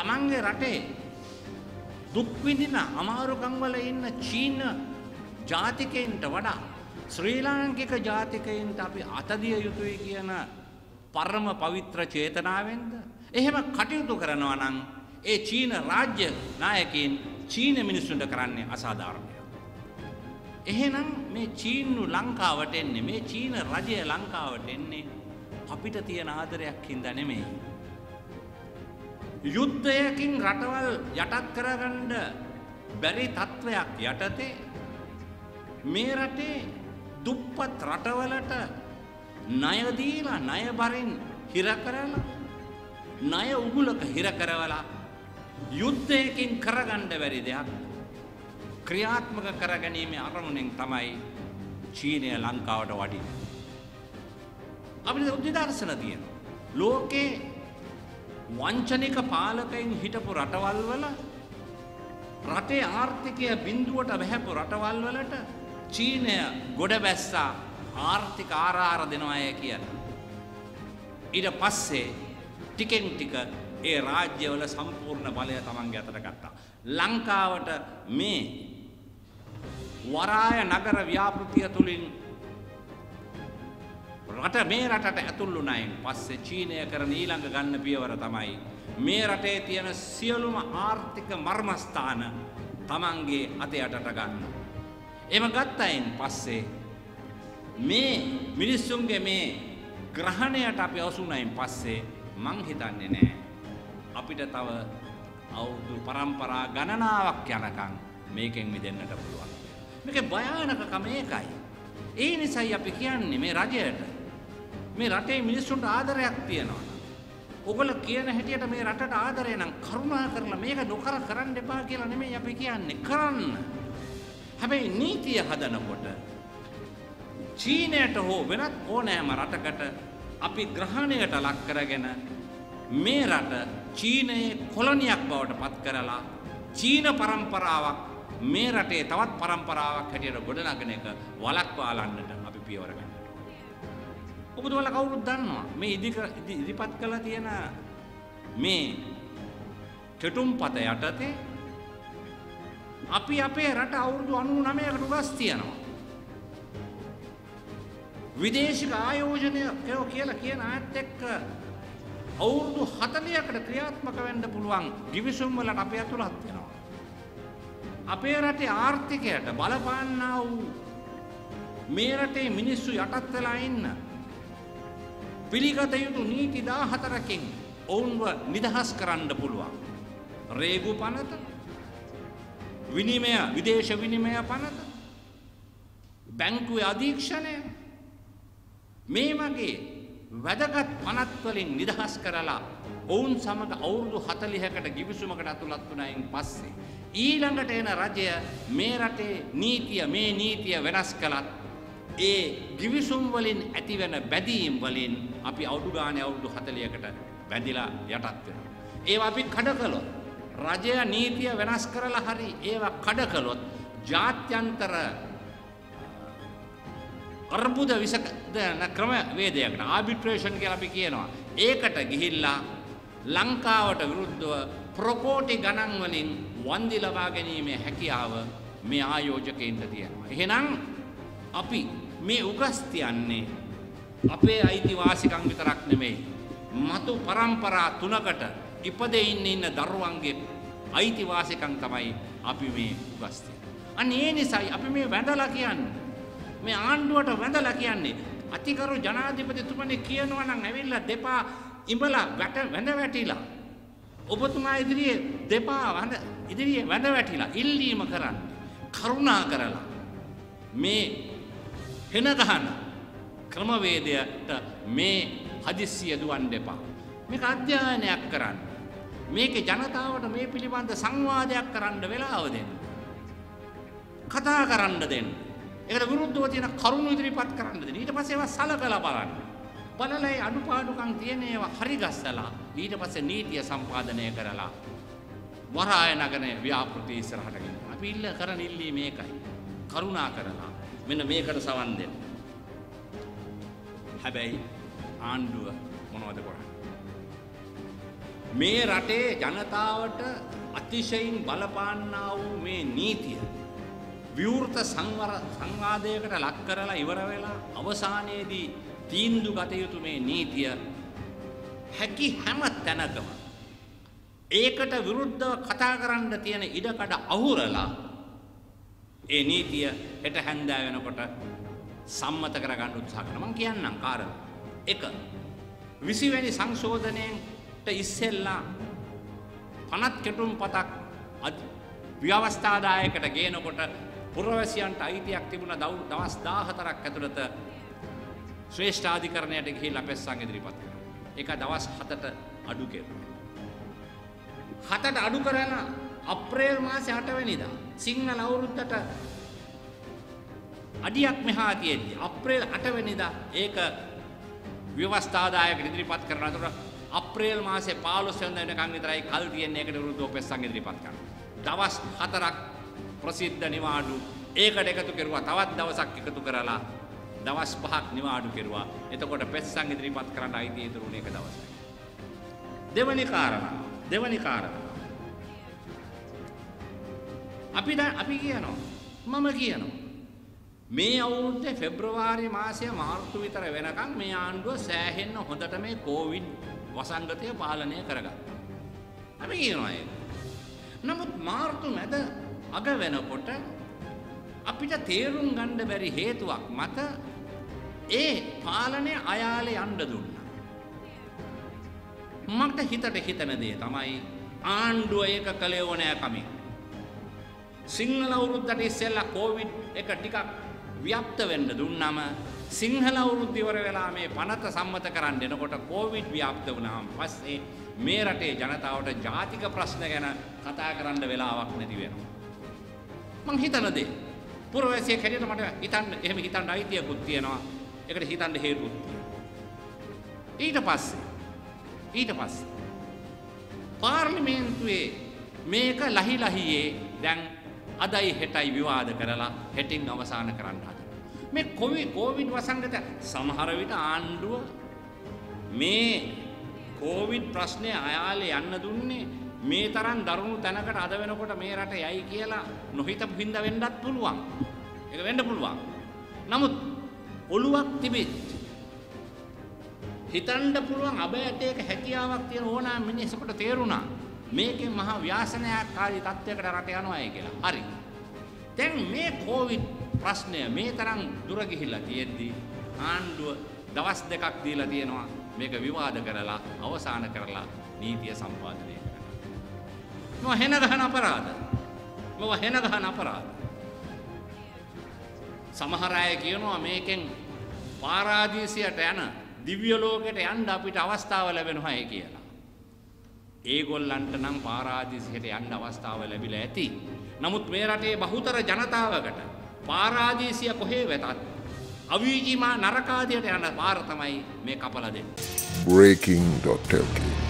තමන්ගේ රටේ දුක් විඳින අමාරුකම් වල ඉන්න චීන ජාතිකයින්ට වඩා ශ්‍රී ලාංකික ජාතිකයින්ට අපි අතදිය යුතුයි කියන පරම පවිත්‍ර චේතනාවෙන්ද එහෙම කටයුතු කරනවා නම් ඒ චීන රාජ්‍ය නායකයින් චීන මිනිස්සුන්ට කරන්නේ අසාධාරණයි. එහෙනම් මේ චීනු ලංකාවට එන්නේ මේ චීන රජය ලංකාවට එන්නේ අපිට තියෙන ආදරයක් හින්දා නෙමෙයි. යුද්ධයකින් රටවල් යටත් කරගන්න බැරි තත්වයක් යටතේ මේ රටේ දුප්පත් රටවලට ණය දීලා ණය බරින් හිර කරලා ණය උගුලක හිර කරවලා යුද්ධයකින් කරගන්න බැරි දෙයක් ක්‍රියාත්මක කරගැනීමේ අරමුණෙන් තමයි චීනය ලංකාවට වඩින්නේ. අපිට උදාහරණ තියෙනවා. ලෝකේ වංචනික පාලකයන් හිටපු රටවල් වල රටේ ආර්ථිකය බිඳුවට බැහැපු රටවල් වලට චීනය ගොඩ බැස්සා ආර්ථික ආරාර දෙනවාය කියලා. ඊට පස්සේ ටිකෙන් ටික ඒ රාජ්‍යවල සම්පූර්ණ බලය තමන්ගේ අතට ගත්තා. ලංකාවට මේ වරාය නගර ව්‍යාපෘතිය තුලින් මේ රටට ඇතුල් වුණායින් පස්සේ චීනය කරන ඊළඟ ගන්න පියවර තමයි මේ රටේ තියෙන සියලුම ආර්ථික මර්මස්ථාන තමන්ගේ අතේ යටට ගන්න. එහෙම ගත්තයින් පස්සේ මේ මිනිස්සුන්ගේ මේ ග්‍රහණයට අපි අවසුණයින් පස්සේ මං හිතන්නේ නෑ අපිට තව අවුරුදු පරම්පරා ගණනාවක් යනකම් මේකෙන් මිදෙන්නට පුළුවන්. මේකේ භයානකකම ඒකයි. ඒ නිසායි අපි කියන්නේ මේ රජයට මේ රටේ මිනිස්සුන්ට ආදරයක් තියෙනවා. ඔයගොල්ලෝ කියන හැටියට මේ රටට ආදරය නම් කරුණා කරලා මේක නොකර කරන්න එපා කියලා නෙමෙයි අපි කියන්නේ. කරන්න. හැබැයි නීතිය හදනකොට චීනයට හෝ වෙනත් ඕනෑම රටකට අපි ග්‍රහණයට ලක් කරගෙන මේ රට චීනයේ කොලොනියක් බවට පත් කරලා චීන પરම්පරාවක් මේ රටේ තවත් પરම්පරාවක් හැටියට ගොඩනගන එක වළක්වාලන්නට අපි පියවර ගන්නවා. ඔබතුමාලා කවුරුත් දන්නවා මේ ඉදිරිපත් කළා තියෙන මේ කෙටුම්පත යටතේ අපි අපේ රට අවුරුදු 99කට උගස් තියනවා. විදේශික ආයෝජනය කියලා කියන ආයත් එක්ක අවුරුදු 40කට ක්‍රියාත්මක වෙන්න පුළුවන් ගිවිසුම් වලට අපේ අතුලත් වෙනවා. අපේ රටේ ආර්ථිකයට බලපාන්නා වූ මේ රටේ මිනිස්සු යටත් වෙලා ඉන්න පිළිගත යුතු නීති 14කින් ඔවුන්ව නිදහස් කරන්න පුළුවන්. රේගු පනත, විනිමය විදේශ විනිමය පනත, බැංකුවේ අධීක්ෂණය මේ වගේ වැදගත් පනත් වලින් නිදහස් කරලා ඔවුන් සමග අවුරුදු 40කට ගිවිසුමකට අතුලත් වුණායින් පස්සේ ඊළඟට එන රජය මේ රටේ නීතිය වෙනස් කළත් ඒ ගිවිසුම් වලින් ඇතිවෙන බැඳීම් වලින් අපි අවුරුදු ගානේ අවුරුදු 40කට බැඳිලා යටත් වෙනවා. ඒවා අපි කඩ කළොත් රජය නීතිය වෙනස් කරලා හරි ඒවා කඩ කළොත් ජාත්‍යන්තර අර්බුද විසඳන ක්‍රම වේදයකට ආබිට්‍රේෂන් කියලා අපි කියනවා. ඒකට ගිහිල්ලා ලංකාවට විරුද්ධව ප්‍රකෝටි ගණන් වලින් වන්දි ලබා ගැනීමේ හැකියාව මේ ආයෝජකයින්ට තියෙනවා. එහෙනම් අපි මේ උගස් තියන්නේ අපේ අයිතිවාසිකම් විතරක් නෙමෙයි. මතු පරම්පරා තුනකට ඉපදෙ ඉන්න දරුවන්ගේ අයිතිවාසිකම් තමයි අපි මේ උගස් තියන්නේ. අන්න ඒ නිසායි අපි මේ වැඳලා කියන්නේ. මේ ආණ්ඩුවට වැඳලා කියන්නේ අතිගරු ජනාධිපතිතුමනි කියනවා නම් ඇවිල්ලා දෙපා ඉඹලා වැඳ වැටිලා ඔබතුමා ඉදිරියේ දෙපා ඉදිරියේ වැඳ වැටිලා ඉල්ලීම කරන්න කරුණා කරලා මේ හෙන ගහන ක්‍රමවේදයට මේ හදිස්සිය දුවන්න එපා. මේක අධ්‍යයනයක් කරන්න. මේකේ ජනතාවට මේ පිළිබඳ සංවාදයක් කරන්න වෙලාව දෙන්න. කතා කරන්න දෙන්න. ඒකට විරුද්ධව තියෙන කරුණු ඉදිරිපත් කරන්න දෙන්න. ඊට පස්සේ ඒවා සලකලා බලන්න. බලලා ඒ අඩුපාඩුකම් තියෙන ඒවා හරි ගස්සලා ඊට පස්සේ නීතිය සම්පාදනය කරලා වරාය නගන ව්‍යාපෘති ඉස්සරහට ගෙන. අපි කරන ඉල්ලීම මේකයි. කරුණා කරලා මෙන්න මේකට සවන් දෙන්න. හැබැයි ආණ්ඩුව මොනවද කරන්නේ? මේ රටේ ජනතාවට අතිශයින් බලපාන්නා වූ මේ නීතිය විවෘත සංවාදයකට ලක් කරලා ඉවර වෙලා අවසානයේදී තීන්දුව ගත යුතු මේ නීතිය හැකි හැම තැනකම ඒකට විරුද්ධව කතා කරන්න තියෙන ඉඩකඩ අහුරලා ඒ නීතිය හෙට හැන්දෑ වෙනකොට සම්මත කරගන්න උත්සාහ කරනවා. මම කියන්නම් කාරණා. 1. 20 වෙනි සංශෝධනයට ඉස්සෙල්ලා පනත් කෙටුම්පතක් ව්‍යවස්ථාදායකට ගේනකොට පුරවැසියන්ට අයිතියක් තිබුණ දවස් 14ක් ඇතුළත ශ්‍රේෂ්ඨාධිකරණයට ගිහිල්ලා පෙස්සන් ඉදිරිපත් කරනවා. ඒක දවස් 7ට අඩු කෙරුවා. 7ට අඩු කරලා අප්‍රේල් මාසේ 8 වෙනිදා සිංහල අවුරුද්දට අඩියක් මෙහා තියෙද්දි අප්‍රේල් 8 වෙනිදා ඒක ව්‍යවස්ථාදායකට ඉදිරිපත් කරනවා. අප්‍රේල් මාසේ 15 වෙනිදා වෙනකන් විතරයි කල් තියෙන්නේ ඒකට විරුද්ධව පෙස්සන් ඉදිරිපත් කරනවා. දවස් 4ක් ප්‍රසිද්ධ නිවාඩු ඒකට එකතු කරුවා. තවත් දවසක් එකතු කරලා දවස් 5ක් නිවාඩු කෙරුවා. එතකොට පෙස්සන් ඉදිරිපත් කරන්න අයිතිය ඉතුරුනේ එක දවසයි. දෙවැනි කාරණා අපි කියනවා මම කියනවා මේ අවුරුද්දේ පෙබ්‍රවාරි මාසය මාර්තු විතර වෙනකන් මේ ආණ්ඩුව සෑහෙන්න හොඳට මේ කොවිඩ් වසංගතය පාලනය කරගත්තා. අපි කියනවා ඒක. නමුත් මාර්තු මැද අග වෙනකොට අපිට තේරුම් ගන්න බැරි හේතුවක් මත ඒ පාලනය අයාලේ යන්න දුන්නා. මට හිතට හිතන දේ තමයි ආණ්ඩුව ඒක කළේ ඕනෑ කමින්. සිංහල අවුරුද්දට ඉස්සෙල්ලා කොවිඩ් එක ටිකක් ව්‍යාප්ත වෙන්න දුන්නම සිංහල අවුරුද්ද ඉවර වෙලා මේ පනත සම්මත කරන්න එනකොට කොවිඩ් ව්‍යාප්ත වුණාම පස්සේ මේ රටේ ජනතාවට ජාතික ප්‍රශ්න ගැන කතා කරන්න වෙලාවක් නැති වෙනවා. මං හිතන දේ පුරවැසියෙක් හැටියට මට එහෙම හිතන්න අයිතියකුත් තියෙනවා. ඒකට හිතන්න හේතුත් තියෙනවා. ඊට පස්සේ පාර්ලිමේන්තුවේ මේක ලහියේ දැන් අදයි හෙටයි විවාද කරලා හෙටින් අවසන් කරන්න හදනවා. මේ කොවිඩ් වසංගත සමහර විට ආණ්ඩුව මේ කොවිඩ් ප්‍රශ්නේ අයාලේ යන්න දුන්නේ මේ තරම් දරුණු තැනකට අද වෙනකොට මේ රට යයි කියලා නොහිතපු හින්දා වෙන්නත් පුළුවන්. ඒක වෙන්න පුළුවන්. නමුත් ඔළුවක් තිබෙත් හිතන්න පුළුවන් අබෑටයක හැකියාවක් තියෙන ඕනෑම මිනිහෙකුට තේරුණා මේකෙන් මහා ව්‍යාසනයක්කාරී තත්ත්වයකට රට යනවායි කියලා. හරි. දැන් මේ කොවිඩ් ප්‍රශ්නය මේ තරම් දුර ගිහිල්ලා තියෙද්දි ආණ්ඩුව දවස් දෙකක් දීලා තියෙනවා මේක විවාද කරලා අවසන් කරලා නීතිය සම්පාදනය කරන්න. මොව හෙන ගහන අපරාධ. සමහර අය කියනවා මේකෙන් පාරාදීසයට යන දිව්‍ය ලෝකයට යන්න අපිට අවස්ථාව ලැබෙනවායි කියලා. ඒගොල්ලන්ට නම් පාරාදීසයට යන්න අවස්ථාව ලැබිලා ඇති. නමුත් මේ රටේ බහුතර ජනතාවකට පාරාදීසිය කොහේ වෙතත් අවීචිමා නරකාදියට යන පාර තමයි මේ කපලා දෙන්නේ. breaking.lk